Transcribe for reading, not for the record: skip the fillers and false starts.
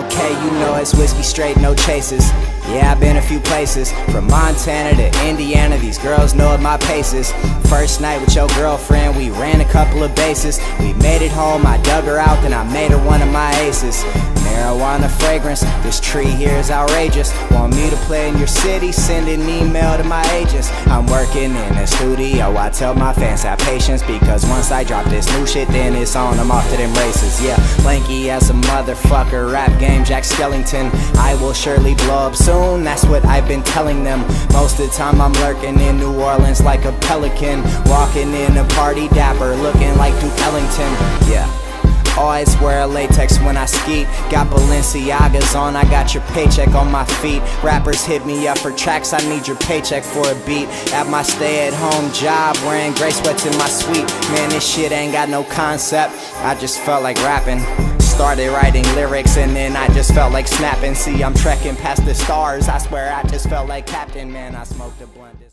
Okay, you know it's whiskey straight, no chases. Yeah, I've been a few places, from Montana to Indiana, these girls know what my pace is. First night with your girlfriend, we ran a couple of bases. We made it home, I dug her out, then I made her one of my aces. Marijuana fragrance, this tree here is outrageous. Want me to play in your city? Send an email to my agents. I'm working in the studio, I tell my fans have patience, because once I drop this new shit, then it's on, I'm off to them races. Yeah, lanky as a motherfucker, rap game Jack Skellington. I will surely blow up soon, that's what I've been telling them. Most of the time I'm lurking in New Orleans like a pelican, walking in a party dapper, looking like Duke Ellington. Yeah, always wear a latex when I skeet. Got Balenciagas on, I got your paycheck on my feet. Rappers hit me up for tracks, I need your paycheck for a beat. At my stay-at-home job, wearing gray sweats in my suite. Man, this shit ain't got no concept, I just felt like rapping. Started writing lyrics and then I just felt like snapping. See, I'm trekking past the stars, I swear I just felt like Captain. Man, I smoked a blunt.